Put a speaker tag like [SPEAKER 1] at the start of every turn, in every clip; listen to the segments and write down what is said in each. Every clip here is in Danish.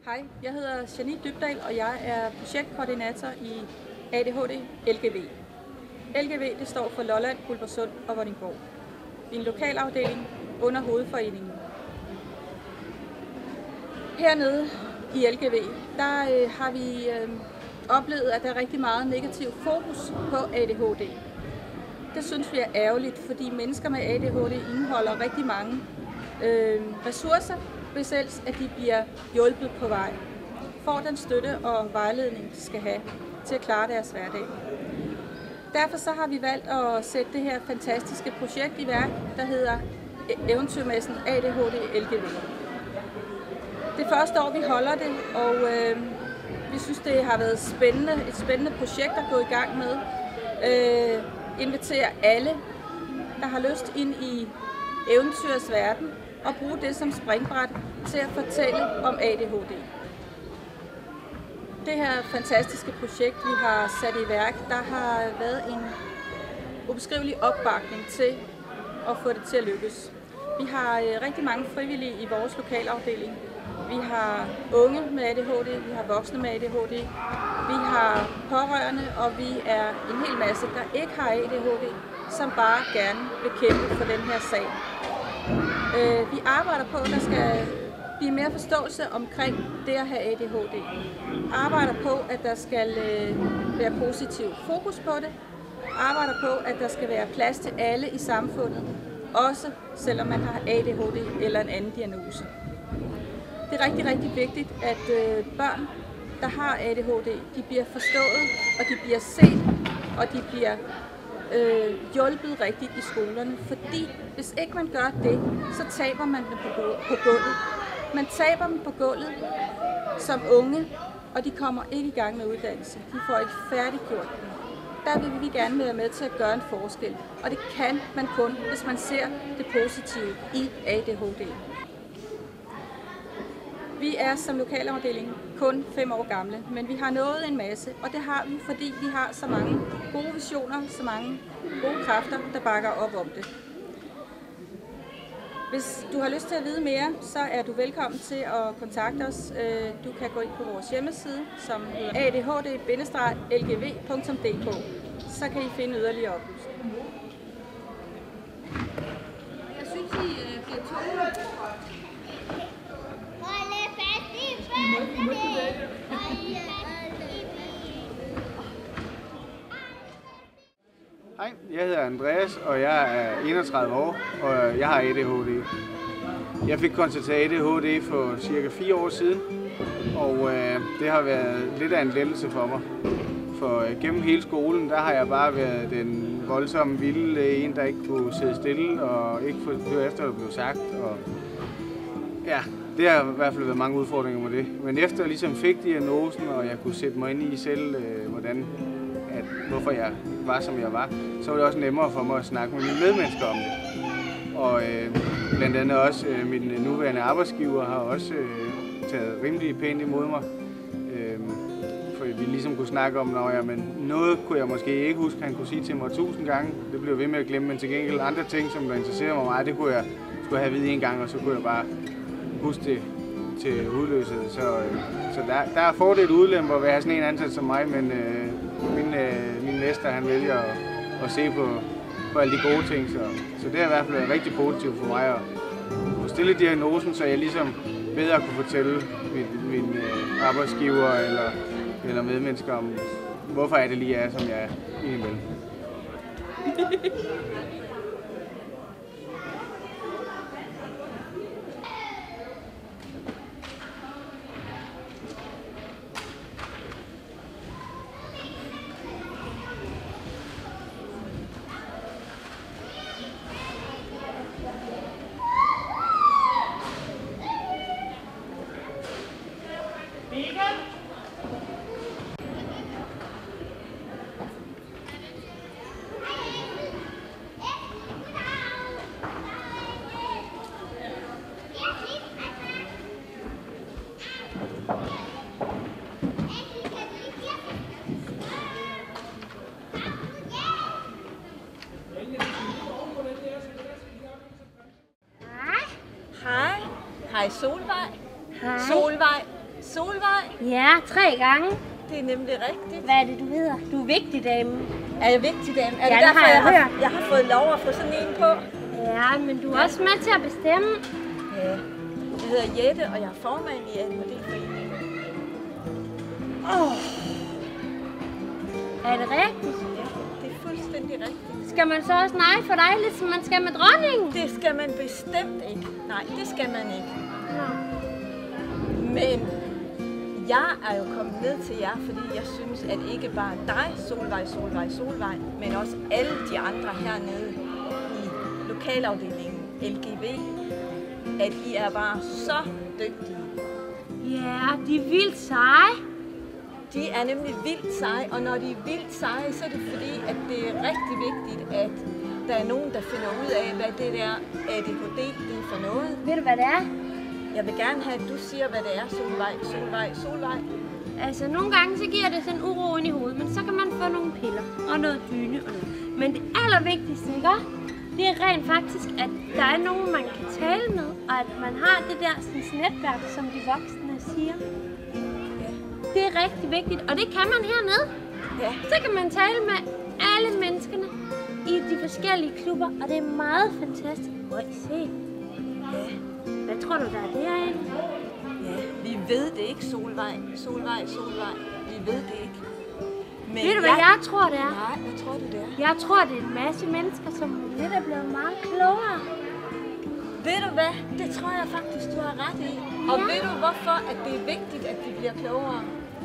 [SPEAKER 1] Hej, jeg hedder Janine Dybdahl, og jeg er projektkoordinator i ADHD LGV. LGV det står for Lolland, Guldborgsund og Vordingborg. Vi er en lokalafdeling under hovedforeningen. Hernede i LGV, der har vi oplevet, at der er rigtig meget negativ fokus på ADHD. Det synes vi er ærgerligt, fordi mennesker med ADHD indeholder rigtig mange ressourcer, hvis ellers at de bliver hjulpet på vej. Får den støtte og vejledning, de skal have til at klare deres hverdag. Derfor så har vi valgt at sætte det her fantastiske projekt i værk, der hedder Eventyrmessen ADHD LGV. Det er første år, vi holder det, og vi synes, det har været et spændende projekt at gå i gang med. Invitere alle, der har lyst ind i eventyrets verden, og bruge det som springbræt til at fortælle om ADHD. Det her fantastiske projekt, vi har sat i værk, der har været en ubeskrivelig opbakning til at få det til at lykkes. Vi har rigtig mange frivillige i vores lokalafdeling. Vi har unge med ADHD, vi har voksne med ADHD, vi har pårørende, og vi er en hel masse, der ikke har ADHD, som bare gerne vil kæmpe for den her sag. Vi arbejder på, at der skal blive mere forståelse omkring det at have ADHD. Arbejder på, at der skal være positiv fokus på det. Arbejder på, at der skal være plads til alle i samfundet, også selvom man har ADHD eller en anden diagnose. Det er rigtig, rigtig vigtigt, at børn, der har ADHD, de bliver forstået, og de bliver set, og de bliver hjulpet rigtigt i skolerne. Fordi hvis ikke man gør det, så taber man dem på gulvet. Man taber dem på gulvet som unge, og de kommer ikke i gang med uddannelse. De får ikke færdiggjort dem. Der vil vi gerne være med til at gøre en forskel. Og det kan man kun, hvis man ser det positive i ADHD. Vi er som lokalafdeling kun 5 år gamle, men vi har nået en masse, og det har vi, fordi vi har så mange gode visioner, så mange gode kræfter, der bakker op om det. Hvis du har lyst til at vide mere, så er du velkommen til at kontakte os. Du kan gå ind på vores hjemmeside, som hedder adhd-lgv.dk. Så kan I finde yderligere oplysninger. Jeg synes, I bliver tunge.
[SPEAKER 2] Hej, jeg hedder Andreas, og jeg er 31 år, og jeg har ADHD. Jeg fik konstateret ADHD for cirka 4 år siden, og det har været lidt af en lettelse for mig. For gennem hele skolen, der har jeg bare været den voldsomme vilde en, der ikke kunne sidde stille og ikke få høre efter, hvad der blev sagt. Og ja, det har i hvert fald været mange udfordringer med det. Men efter jeg ligesom fik diagnosen, og jeg kunne sætte mig ind i selv, hvorfor jeg var, som jeg var, så var det også nemmere for mig at snakke med mine medmennesker om det. Og blandt andet også min nuværende arbejdsgiver har også taget rimelig pænt imod mig. For vi ligesom kunne snakke om, men noget kunne jeg måske ikke huske, han kunne sige til mig 1000 gange. Det blev ved med at glemme, men til gengæld andre ting, som der interesserer mig meget, det kunne jeg skulle have at vide en gang, og så kunne jeg bare huske det til udløshed. Så der er fordel ulemper ved at have sådan en ansat som mig, men min mester, han vælger at se på alle de gode ting. Så det har i hvert fald været rigtig positivt for mig at få stille diagnosen, så jeg ligesom bedre kunne fortælle min arbejdsgiver eller medmennesker om, hvorfor er det lige er, som jeg er indimellem.
[SPEAKER 3] Hej Solvej.
[SPEAKER 4] Hej.
[SPEAKER 3] Solvej, Solvej?
[SPEAKER 4] Ja, 3 gange.
[SPEAKER 3] Det er nemlig rigtigt.
[SPEAKER 4] Hvad er det, du hedder? Du er vigtig, dame.
[SPEAKER 3] Er jeg vigtig, dame? Er
[SPEAKER 4] Ja,
[SPEAKER 3] det
[SPEAKER 4] det
[SPEAKER 3] derfor,
[SPEAKER 4] har jeg hørt.
[SPEAKER 3] jeg har fået lov at få sådan en på?
[SPEAKER 4] Ja, men du er også med til at bestemme.
[SPEAKER 3] Ja. Jeg hedder Jette, og jeg er formand i ADHD-foreningen.
[SPEAKER 4] Er det rigtigt?
[SPEAKER 3] Ja, det er fuldstændig rigtigt.
[SPEAKER 4] Skal man så også nej for dig, ligesom man skal med dronningen?
[SPEAKER 3] Det skal man bestemt ikke. Nej, det skal man ikke.
[SPEAKER 4] Nå.
[SPEAKER 3] Men jeg er jo kommet ned til jer, fordi jeg synes, at ikke bare dig, Solvej, men også alle de andre hernede i lokalafdelingen LGV, at I er bare så dygtige.
[SPEAKER 4] Ja, de er vildt seje.
[SPEAKER 3] De er nemlig vildt seje, og når de er vildt seje, så er det fordi, at det er rigtig vigtigt, at der er nogen, der finder ud af, hvad det der ADHD det er for noget.
[SPEAKER 4] Ved du, hvad det er?
[SPEAKER 3] Jeg vil gerne have, at du siger, hvad det er, Solvej.
[SPEAKER 4] Altså, nogle gange så giver det sådan uro ind i hovedet, men så kan man få nogle piller og noget dyne og noget. Men det allervigtigste, ikke? Det er rent faktisk, at der er nogen, man kan tale med, og at man har det der sådan, netværk, som de voksne siger.
[SPEAKER 3] Ja.
[SPEAKER 4] Det er rigtig vigtigt, og det kan man hernede.
[SPEAKER 3] Ja.
[SPEAKER 4] Så kan man tale med alle menneskerne i de forskellige klubber, og det er meget fantastisk. Prøv at se.
[SPEAKER 3] Ja.
[SPEAKER 4] Hvad tror du, der er derinde?
[SPEAKER 3] Ja, vi ved det ikke, Solvej. Vi ved det ikke. Men
[SPEAKER 4] Ved du, hvad jeg tror, det er?
[SPEAKER 3] Nej, hvad tror du, det er?
[SPEAKER 4] Jeg tror, det er en masse mennesker, som lidt er blevet meget klogere.
[SPEAKER 3] Ved du hvad? Det tror jeg faktisk, du har ret i. Og
[SPEAKER 4] Ja.
[SPEAKER 3] ved du, hvorfor at det er vigtigt, at de bliver klogere?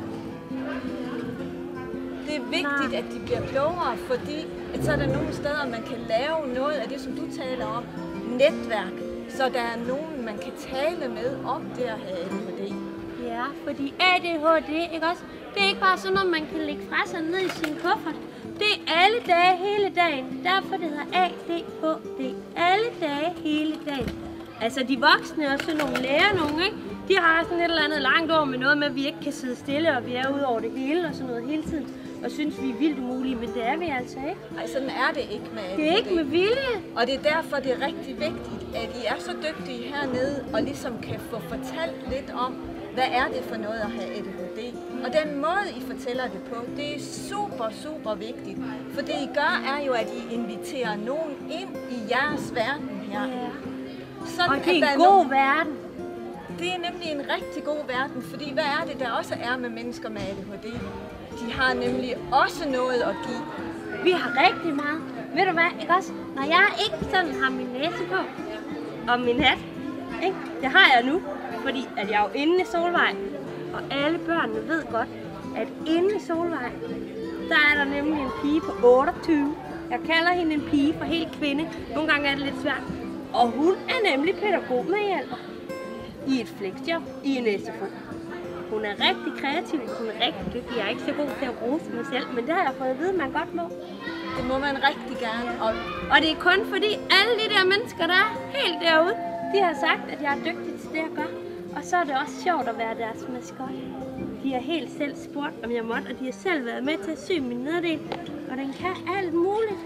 [SPEAKER 3] Det er vigtigt, at de bliver klogere, fordi at så er der nogle steder, man kan lave noget af det, som du taler om. Netværk. Så der er nogen, man kan tale med om det at have ADHD.
[SPEAKER 4] Ja, fordi ADHD, ikke også? Det er ikke bare sådan noget, man kan lægge fra sig ned i sin kuffert. Det er alle dage, hele dagen. Derfor det hedder ADHD. Alle dage, hele dagen. Altså de voksne og sådan nogle læger, ikke? De har sådan et eller andet langt over med noget med, at vi ikke kan sidde stille, og vi er ude over det hele og sådan noget hele tiden. Og synes, vi er vildt umulige, men det er vi altså ikke.
[SPEAKER 3] Nej, sådan er det ikke med ADHD.
[SPEAKER 4] Det er ikke med vilje.
[SPEAKER 3] Og det er derfor, det er rigtig vigtigt, at I er så dygtige hernede, og ligesom kan få fortalt lidt om, hvad er det for noget at have ADHD. Og den måde, I fortæller det på, det er super vigtigt. For det I gør, er jo, at I inviterer nogen ind i jeres verden her.
[SPEAKER 4] Ja.
[SPEAKER 3] Sådan,
[SPEAKER 4] Og det er en god verden.
[SPEAKER 3] Det er nemlig en rigtig god verden, fordi hvad er det, der også er med mennesker med ADHD? De har nemlig også noget at give.
[SPEAKER 4] Vi har rigtig meget. Ved du hvad, ikke også? Når jeg ikke sådan har min næse på, og min hat, ikke? Det har jeg nu, fordi at jeg er jo inde i Solvej. Og alle børnene ved godt, at inde i Solvej, der er der nemlig en pige på 28. Jeg kalder hende en pige for helt kvinde. Nogle gange er det lidt svært. Og hun er nemlig pædagogmedhjælper i et flexjob i en SFO. Hun er rigtig kreativ, hun er rigtig dygtig. Jeg er ikke så god til at rose mig selv, men det har jeg fået at vide, man godt må.
[SPEAKER 3] Det må man rigtig gerne.
[SPEAKER 4] Og det er kun fordi alle de der mennesker, der er helt derude, de har sagt, at jeg er dygtig til det, jeg gør. Og så er det også sjovt at være deres maskot. De har helt selv spurgt, om jeg måtte, og de har selv været med til at sy min nederdel. Og den kan alt muligt.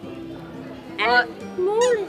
[SPEAKER 4] Alt muligt.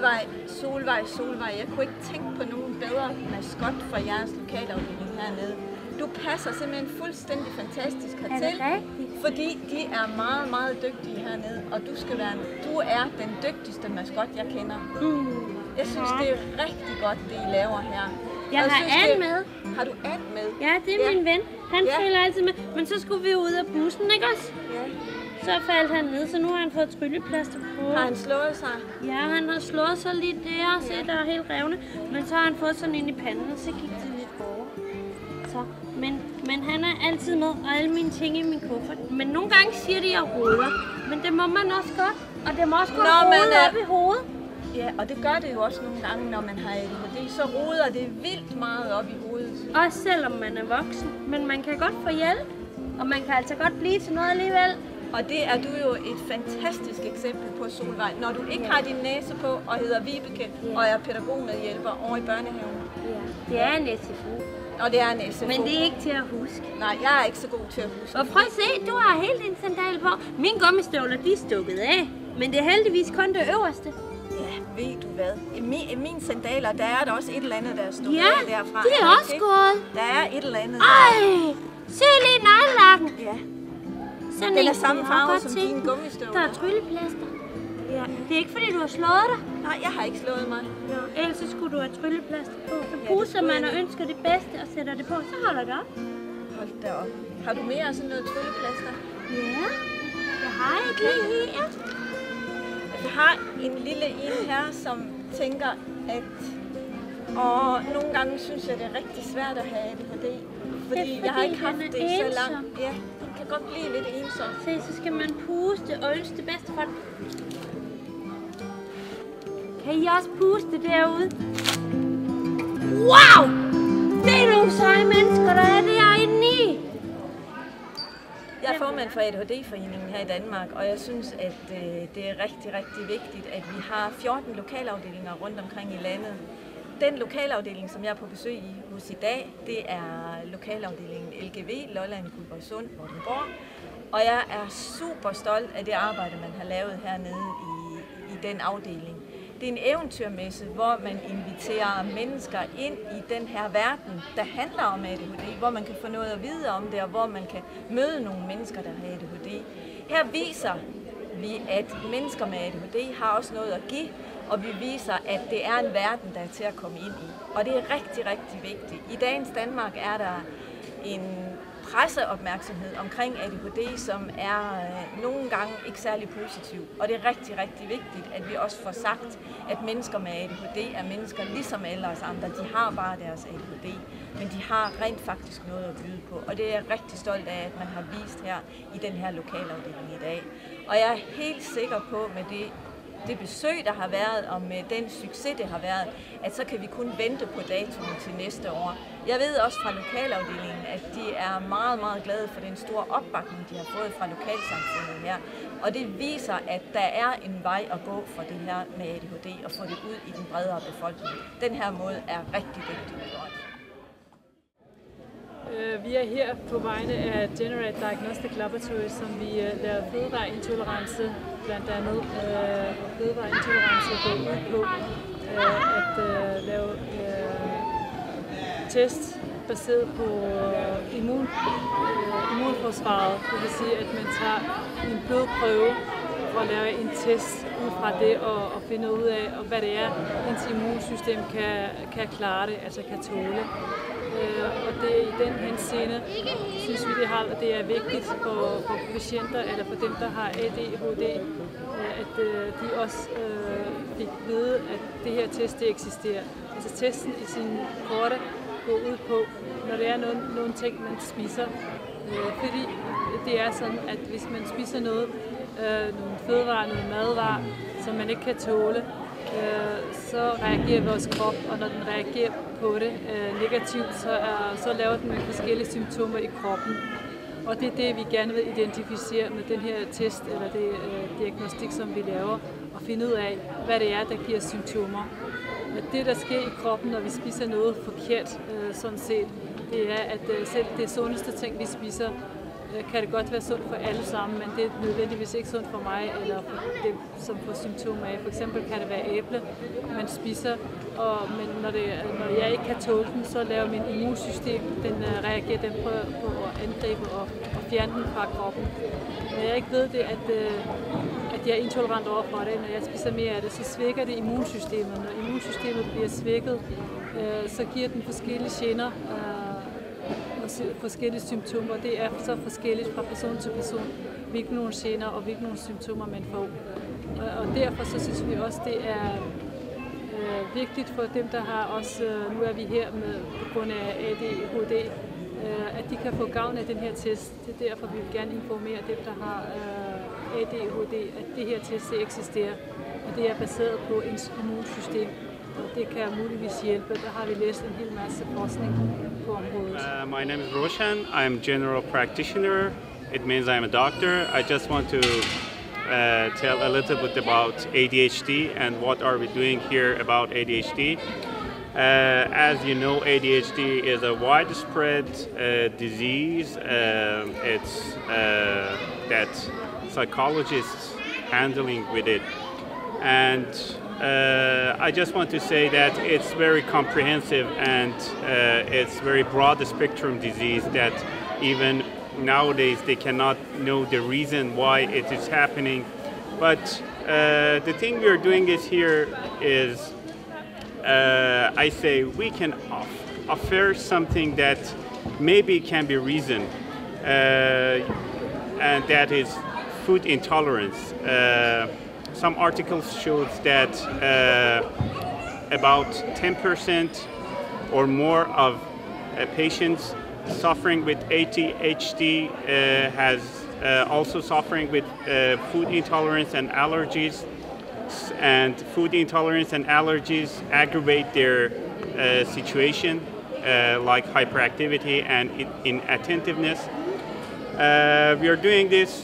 [SPEAKER 3] Solvej. Jeg kunne ikke tænke på nogen bedre maskot for jeres lokalafdeling hernede. Du passer simpelthen fuldstændig fantastisk hertil.
[SPEAKER 4] Er det rigtigt?
[SPEAKER 3] Fordi de er meget dygtige hernede, og du er den dygtigste maskot, jeg kender. Jeg synes, det er rigtig godt, det I laver her.
[SPEAKER 4] Jeg har Anne med.
[SPEAKER 3] Har du Anne med?
[SPEAKER 4] Ja, det er min ven. Han følger altid med. Men så skulle vi ud af bussen, ikke også?
[SPEAKER 3] Ja.
[SPEAKER 4] Så faldt han ned, så nu har han fået trylleplaster på.
[SPEAKER 3] Har han slået sig?
[SPEAKER 4] Ja, han har slået sig lige der, se, der er helt revne. Men så har han fået sådan ind i panden, og så gik det lidt over. Så, men han er altid med, og alle mine ting i min kuffert. Men nogle gange siger de, at jeg roder. Men det må man også godt. Og det må også godt rode op i hovedet.
[SPEAKER 3] Ja, og det gør det jo også nogle gange, når man har ADHD. Så roder det vildt meget op i hovedet.
[SPEAKER 4] Også selvom man er voksen. Men man kan godt få hjælp. Og man kan altså godt blive til noget alligevel.
[SPEAKER 3] Og det er du jo et fantastisk eksempel på, Solvej. Når du ikke har din næse på og hedder Vibeke og er pædagogmedhjælper over i børnehaven.
[SPEAKER 4] Ja, det er en SFO.
[SPEAKER 3] Og det er en SFO.
[SPEAKER 4] Men det er ikke til at huske.
[SPEAKER 3] Nej, jeg er ikke så god til at huske.
[SPEAKER 4] Og prøv at se, du har hele din sandal på. Mine gummistøvler, de er stukket af. Men det er heldigvis kun det øverste.
[SPEAKER 3] Ja, ved du hvad? I mine sandaler, der er der også et eller andet, der er stået derfra.
[SPEAKER 4] De er også gået.
[SPEAKER 3] Der er et eller andet.
[SPEAKER 4] Ej, se lige neglelakken.
[SPEAKER 3] Ja.
[SPEAKER 4] Sådan
[SPEAKER 3] Den er
[SPEAKER 4] en,
[SPEAKER 3] samme
[SPEAKER 4] jeg har
[SPEAKER 3] farve
[SPEAKER 4] godt
[SPEAKER 3] som
[SPEAKER 4] set.
[SPEAKER 3] dine gummistøvler.
[SPEAKER 4] Der er trylleplaster. Ja. Det er ikke fordi, du har slået dig.
[SPEAKER 3] Nej, jeg har ikke slået mig.
[SPEAKER 4] Ja. Ellers så skulle du have trylleplaster på. Så
[SPEAKER 3] det
[SPEAKER 4] puster
[SPEAKER 3] skulle
[SPEAKER 4] man
[SPEAKER 3] jeg
[SPEAKER 4] og
[SPEAKER 3] lige.
[SPEAKER 4] ønsker det bedste og sætter det på, så holder det op.
[SPEAKER 3] Hold da op. Har du mere sådan noget trylleplaster?
[SPEAKER 4] Ja, jeg har et lige her.
[SPEAKER 3] Jeg har en lille en her, som tænker, at nogle gange synes jeg, det er rigtig svært at have ADHD. Fordi jeg har ikke haft det så langt. Ja, det kan godt blive lidt ensom.
[SPEAKER 4] Se, så skal man puste og ønske det bedste for det. Kan I også puste derude? Wow! Det er nogle seje mennesker, der er derinde i.
[SPEAKER 3] Jeg er formand for ADHD-foreningen her i Danmark, og jeg synes, at det er rigtig, rigtig vigtigt, at vi har 14 lokalafdelinger rundt omkring i landet. Den lokalafdeling, som jeg er på besøg hos i dag, det er lokalafdelingen LGV, Lolland, Guldborgsund, Vordingborg. Og jeg er super stolt af det arbejde, man har lavet hernede i den afdeling. Det er en eventyrmesse, hvor man inviterer mennesker ind i den her verden, der handler om ADHD, hvor man kan få noget at vide om det, og hvor man kan møde nogle mennesker, der har ADHD. Her viser vi, at mennesker med ADHD har også noget at give, og vi viser, at det er en verden, der er til at komme ind i. Og det er rigtig, rigtig vigtigt. I dagens Danmark er der en presseopmærksomhed omkring ADHD, som er nogle gange ikke særlig positiv. Og det er rigtig, rigtig vigtigt, at vi også får sagt, at mennesker med ADHD er mennesker ligesom alle os andre. De har bare deres ADHD, men de har rent faktisk noget at byde på. Og det er jeg rigtig stolt af, at man har vist her i den her lokalafdeling i dag. Og jeg er helt sikker på, med det besøg, der har været, og med den succes, det har været, at så kan vi kun vente på datoen til næste år. Jeg ved også fra lokalafdelingen, at de er meget, meget glade for den store opbakning, de har fået fra lokalsamfundet her. Og det viser, at der er en vej at gå for det her med ADHD og få det ud i den bredere befolkning. Den her måde er rigtig vigtig for os.
[SPEAKER 5] Vi er her på vegne af Generate Diagnostic Laboratory, som vi laver fødevareintolerance, blandt andet fødevareintolerance går ud på at lave test baseret på immunforsvaret. Det vil sige, at man tager en blodprøve for at lave en test ud fra det og finde ud af, hvad det er, ens immunsystem kan klare det, altså kan tåle. Og det i den henseende synes vi, det er vigtigt for patienter eller for dem, der har ADHD, at de også fik vide, at det her test det eksisterer. Altså testen i sin korte går ud på, når det er nogle ting, man spiser. Fordi det er sådan, at hvis man spiser nogle fødevarer, nogle madvarer, som man ikke kan tåle, så reagerer vores krop, og når den reagerer på det negativt, så laver den forskellige symptomer i kroppen. Og det er det, vi gerne vil identificere med den her test, eller det diagnostik, som vi laver, og finde ud af, hvad det er, der giver symptomer. Det, der sker i kroppen, når vi spiser noget forkert, sådan set, det er, at selv det sundeste ting, vi spiser, kan det godt være sundt for alle sammen, men det er nødvendigvis ikke sundt for mig, eller for dem, som får symptomer af. For eksempel kan det være æble, man spiser, men når jeg ikke kan tåle den, så laver min immunsystem, reagerer den på at angribe og fjerne den fra kroppen. Når jeg ikke ved det, at jeg er intolerant over for det, når jeg spiser mere af det, så svækker det immunsystemet. Når immunsystemet bliver svækket, så giver den forskellige gener, forskellige symptomer. Det er så forskelligt fra person til person, hvilke nogle gener og hvilke nogle symptomer man får. Og derfor så synes vi også, det er vigtigt for dem, der har også, nu er vi her på grund af ADHD, at de kan få gavn af den her test. Det er derfor, vi vil gerne informere dem, der har ADHD, at det her test det eksisterer. Og det er baseret på ens immunsystem. Og det kan muligvis hjælpe. Der har vi læst en hel masse forskning på området.
[SPEAKER 6] My name is Roshan. I'm a general practitioner. It means I'm a doctor. I just want to tell a little bit about ADHD and what are we doing here about ADHD. As you know, ADHD is a widespread disease. It's that psychologists handling with it. And I just want to say that it's very comprehensive and it's very broad spectrum disease that even nowadays they cannot know the reason why it is happening. But the thing we are doing here is, I say we can offer something that maybe can be reason, and that is food intolerance. Some articles showed that about 10% or more of patients suffering with ADHD has also suffering with food intolerance and allergies, and food intolerance and allergies aggravate their situation, like hyperactivity and inattentiveness. We are doing this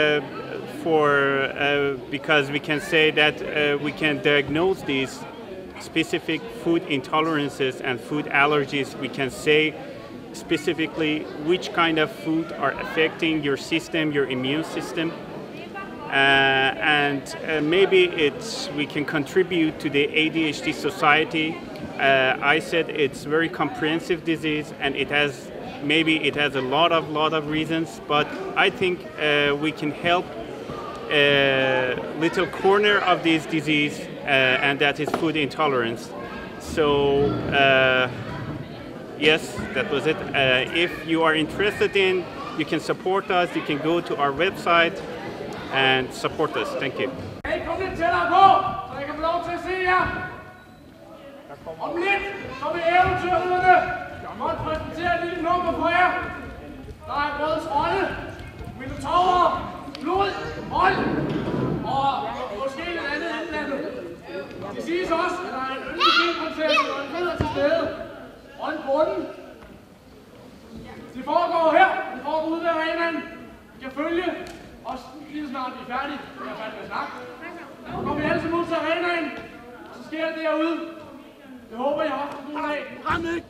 [SPEAKER 6] because we can say that we can diagnose these specific food intolerances and food allergies. We can say specifically which kind of food are affecting your system, your immune system, and maybe we can contribute to the ADHD society. I said it's very comprehensive disease, and it has a lot of reasons, but I think we can help a little corner of this disease, and that is food intolerance. So yes, that was it. If you are interested in, you can support us. You can go to our website and support us. Thank you.
[SPEAKER 7] Kom lidt tættere på, så jeg kan få lov til at se jer. Om lidt, så vil eventyrerne godt præsentere et lille nummer for jer. Der er rød trolde, minotaurer, blod, hold og måske et andet indlandet. Det siges også, at der er en yndig og en ridder til stede og en bunden. Det foregår her. Det foregår ude ved arenaen. I kan følge os lige snart vi er færdige. Jeg er færdig med at snakke. Så kommer vi alle sammen ud til arenaen. Og så sker det derude. Det håber jeg også en god dag. Rem ikke!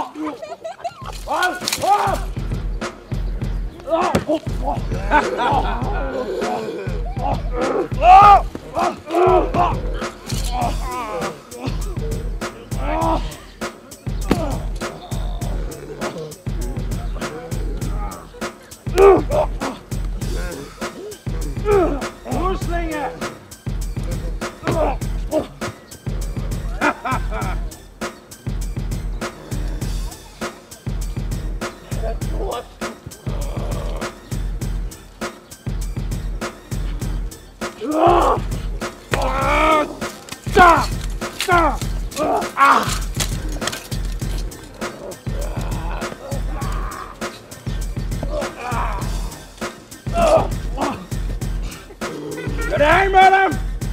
[SPEAKER 7] Ruslinge! Get hang med dem!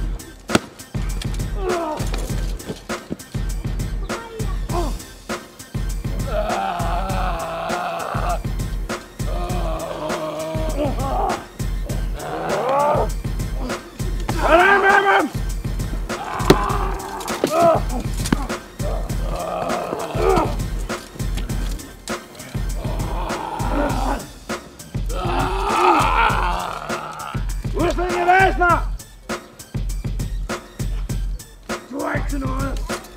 [SPEAKER 7] Du er ikke til noget.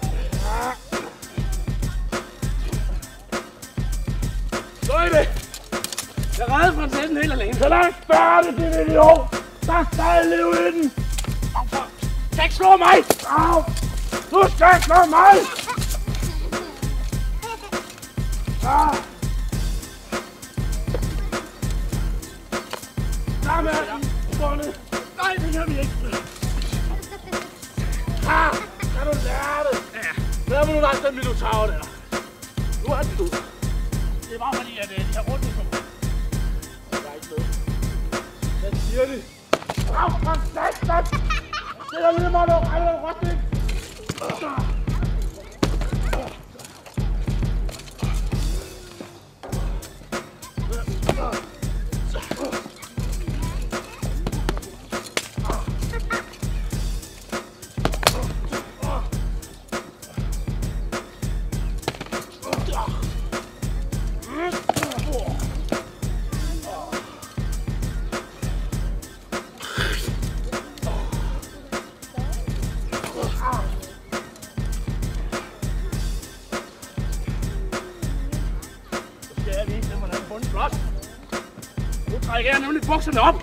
[SPEAKER 7] Så er det. Jeg redder prinsessen helt alene. Så lad os spørge det, din idiot. Der er stadig liv i den. Du skal ikke slå mig. Du skal ikke slå mig. Der med den. Bundet. Nej, det kan vi ikke. Kan du lære det? Ja. Lad mig nu lade den minotaur der. Nu er den død. Det er bare fordi, at de har rundt i mig. Jeg er ikke med. Hvad siger de? For satan! Det er lige meget nok. Ej, det er råt ikke. bunden flot. Nu trækker jeg nemlig bukserne op.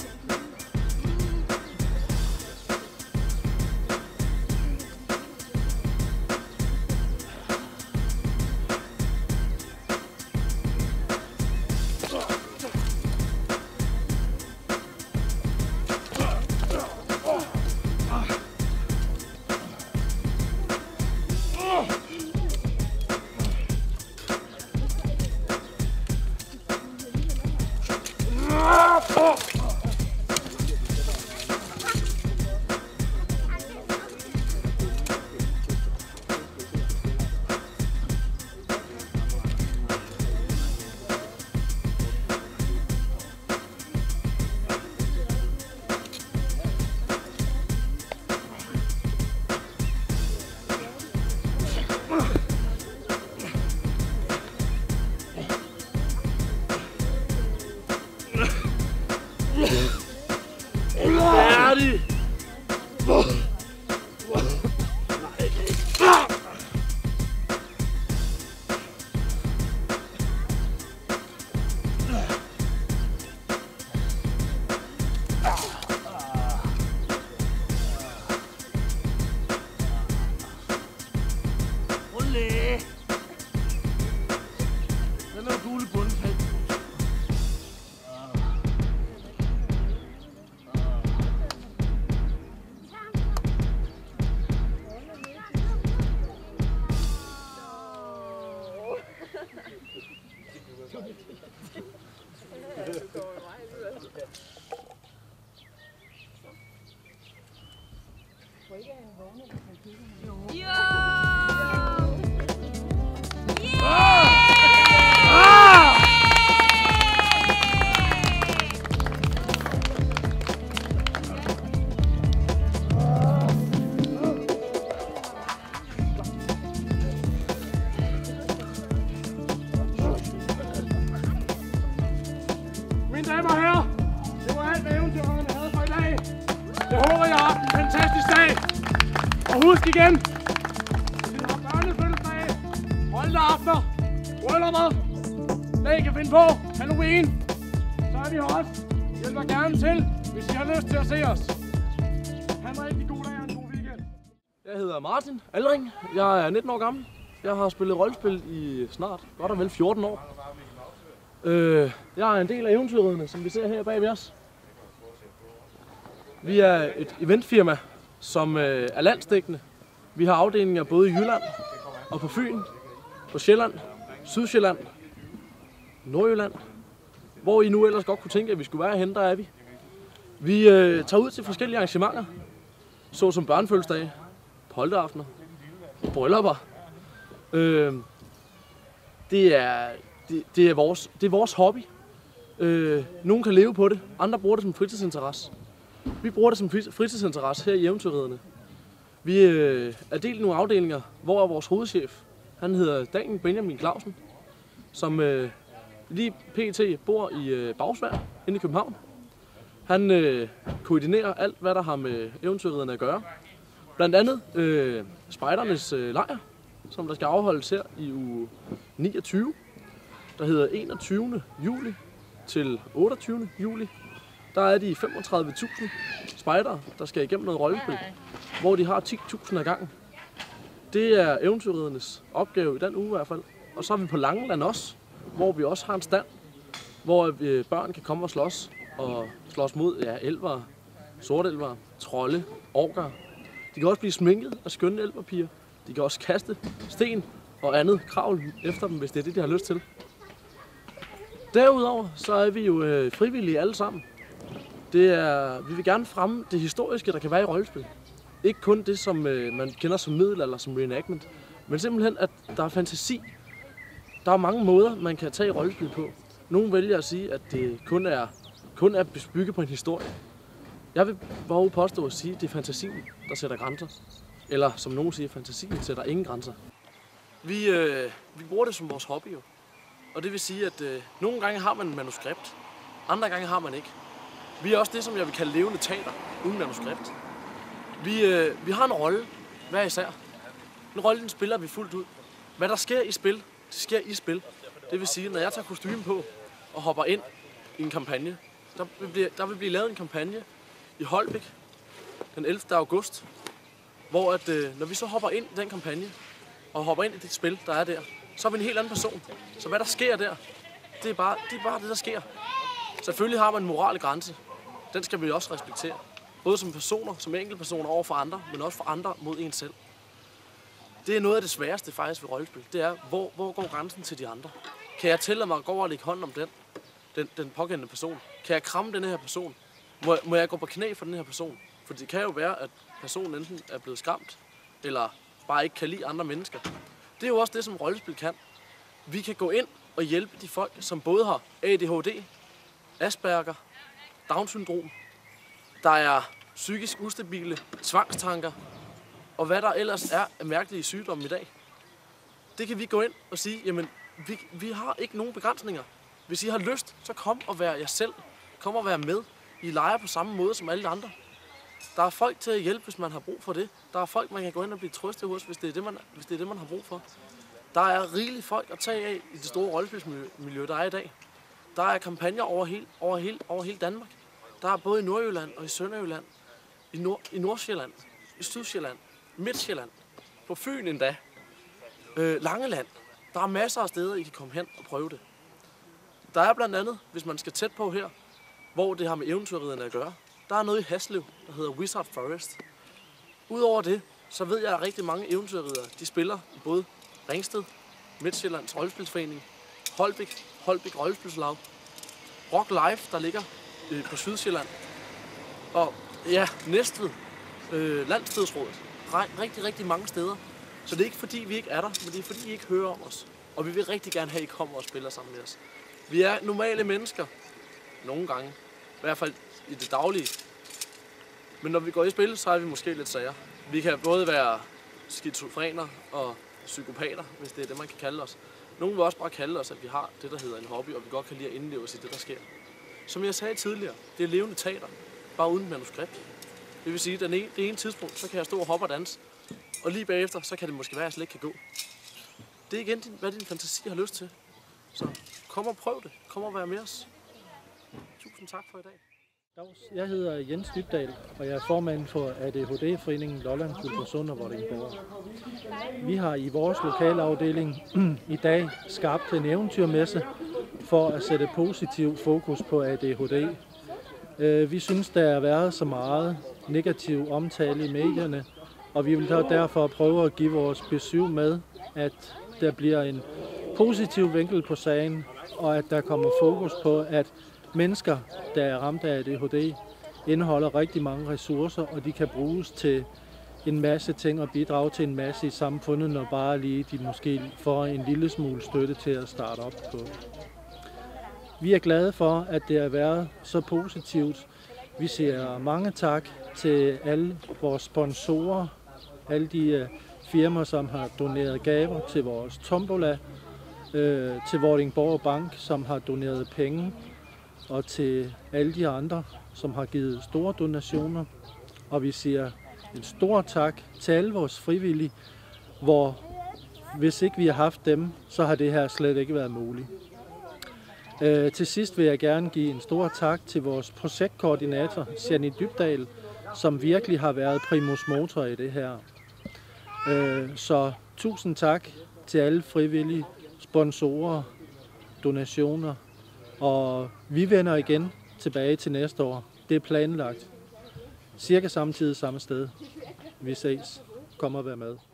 [SPEAKER 7] Mine damer og herrer, det var alt, hvad eventyrerne havde for i dag. Jeg håber, jeg har haft en fantastisk dag. Og husk igen, vi har børnefødselsdage, rolleaftener, bryllupper, hvad I kan finde på, Halloween, så er vi her også. Hjælper gerne til, hvis I har lyst til at se os. Ha' en rigtig god dag og en god weekend.
[SPEAKER 8] Jeg hedder Martin Alring. Jeg er 19 år gammel. Jeg har spillet rollespil i snart godt og vel 14 år. Jeg er en del af Eventyrridderne, som vi ser her bag ved os. Vi er et eventfirma, som er landsdækkende. Vi har afdelinger både i Jylland og på Fyn, på Sjælland, Sydsjælland, Nordjylland. Hvor I nu ellers godt kunne tænke, at vi skulle være henne, der er vi. Vi tager ud til forskellige arrangementer, såsom børnefødselsdage, polteraftener, bryllupper. Det er vores hobby. Nogle kan leve på det, andre bruger det som fritidsinteresse. Vi bruger det som fritidsinteresse her i Eventyrridderne. Vi er delt i nogle afdelinger, hvor vores hovedchef, han hedder Daniel Benjamin Clausen, som lige pt. Bor i Bagsværd inde i København. Han koordinerer alt, hvad der har med Eventyrridderne at gøre. Blandt andet spejdernes lejr, som der skal afholdes her i uge 29, der hedder 21. juli til 28. juli. Der er de 35.000 spejdere, der skal igennem noget rollespil, hvor de har 10.000 ad gangen. Det er Eventyrriddernes opgave i den uge i hvert fald. Og så er vi på Langeland også, hvor vi også har en stand, hvor børn kan komme og slås mod elver, sortelver, trolde, orker. De kan også blive sminket af skønne elverpiger. De kan også kaste sten og andet kravl efter dem, hvis det er det, de har lyst til. Derudover så er vi jo frivillige alle sammen. Vi vil gerne fremme det historiske, der kan være i rollespil. Ikke kun det, som man kender som middelalder, som reenactment, men simpelthen, at der er fantasi. Der er mange måder, man kan tage rollespil på. Nogle vælger at sige, at det kun er bygget på en historie. Jeg vil bare påstå at sige, at det er fantasien, der sætter grænser. Eller som nogen siger, fantasien sætter ingen grænser. Vi bruger det som vores hobby jo. Og det vil sige, at nogle gange har man et manuskript, andre gange har man ikke. Vi er også det, som jeg vil kalde levende teater, uden manuskript. Vi har en rolle, hver især. En rolle, den spiller vi fuldt ud. Hvad der sker i spil, det sker i spil. Det vil sige, når jeg tager kostume på, og hopper ind i en kampagne. Der vil blive lavet en kampagne i Holbæk den 11. august, hvor at, når vi så hopper ind i den kampagne, og hopper ind i det spil, der er der, så er vi en helt anden person. Så hvad der sker der, det er bare det, der sker. Selvfølgelig har man en moralsk grænse. Den skal vi også respektere. Både som personer, som enkeltpersoner over for andre, men også for andre mod en selv. Det er noget af det sværeste faktisk ved rollespil. Det er, hvor går grænsen til de andre? Kan jeg tillade mig at gå over og lægge hånden om den pågældende person? Kan jeg kramme den her person? Må jeg gå på knæ for den her person? For det kan jo være, at personen enten er blevet skræmt, eller bare ikke kan lide andre mennesker. Det er jo også det, som rollespil kan. Vi kan gå ind og hjælpe de folk, som både har ADHD, Asperger, Down-syndrom, der er psykisk ustabile, tvangstanker, og hvad der ellers er af mærkelige sygdomme i dag. Det kan vi gå ind og sige, jamen, vi har ikke nogen begrænsninger. Hvis I har lyst, så kom og vær jer selv. Kom og vær med. I leger på samme måde som alle andre. Der er folk til at hjælpe, hvis man har brug for det. Der er folk, man kan gå ind og blive trøstet hos, hvis det er det, man har brug for. Der er rigeligt folk at tage af i det store rollespilsmiljø, der er i dag. Der er kampagner over hele Danmark. Der er både i Nordjylland og i Sønderjylland, i Nordsjælland, i Sydsjælland, Midtsjælland, på Fyn endda, Langeland. Der er masser af steder, I kan komme hen og prøve det. Der er blandt andet, hvis man skal tæt på her, hvor det har med eventyrridderne at gøre, der er noget i Haslev, der hedder Wizard Forest. Udover det, så ved jeg, at rigtig mange eventyrriddere, de spiller i både Ringsted, Midtsjællands Rollespilsforening, Holbæk Rollespilslag, Rock Life, der ligger på Sydsjælland, og ja, Næstved, Landsstedrådet, rigtig mange steder. Så det er ikke fordi, vi ikke er der, men det er fordi, I ikke hører om os. Og vi vil rigtig gerne have, at I kommer og spiller sammen med os. Vi er normale mennesker, nogle gange, i hvert fald i det daglige. Men når vi går i spil, så er vi måske lidt sager. Vi kan både være skizofrener og psykopater, hvis det er det, man kan kalde os. Nogle vil også bare kalde os, at vi har det, der hedder en hobby, og vi godt kan lide at indleve os i det, der sker. Som jeg sagde tidligere, det er levende teater, bare uden manuskript. Det vil sige, at det ene tidspunkt, så kan jeg stå og hoppe og danse, og lige bagefter, så kan det måske være, at jeg slet ikke kan gå. Det er igen, hvad din fantasi har lyst til. Så kom og prøv det. Kom og vær med os. Tusind tak for i dag.
[SPEAKER 9] Jeg hedder Jens Dybdahl, og jeg er formand for ADHD-foreningen Lolland, Guldborgsund og Vordingborg. Vi har i vores lokalafdeling i dag skabt en eventyrmesse for at sætte positiv fokus på ADHD. Vi synes, der har været så meget negativ omtale i medierne, og vi vil derfor prøve at give vores besøg med, at der bliver en positiv vinkel på sagen, og at der kommer fokus på, at mennesker, der er ramt af ADHD, indeholder rigtig mange ressourcer, og de kan bruges til en masse ting og bidrage til en masse i samfundet, når bare lige de måske får en lille smule støtte til at starte op på. Vi er glade for, at det har været så positivt. Vi siger mange tak til alle vores sponsorer, alle de firmaer, som har doneret gaver til vores tombola, til Vordingborg Bank, som har doneret penge, og til alle de andre, som har givet store donationer. Og vi siger en stor tak til alle vores frivillige, hvor hvis ikke vi har haft dem, så har det her slet ikke været muligt. Til sidst vil jeg gerne give en stor tak til vores projektkoordinator, Jannie Dybdahl, som virkelig har været primus motor i det her. Så tusind tak til alle frivillige, sponsorer, donationer, og vi vender igen tilbage til næste år. Det er planlagt. Cirka samtidig samme sted. Vi ses. Kom og vær med.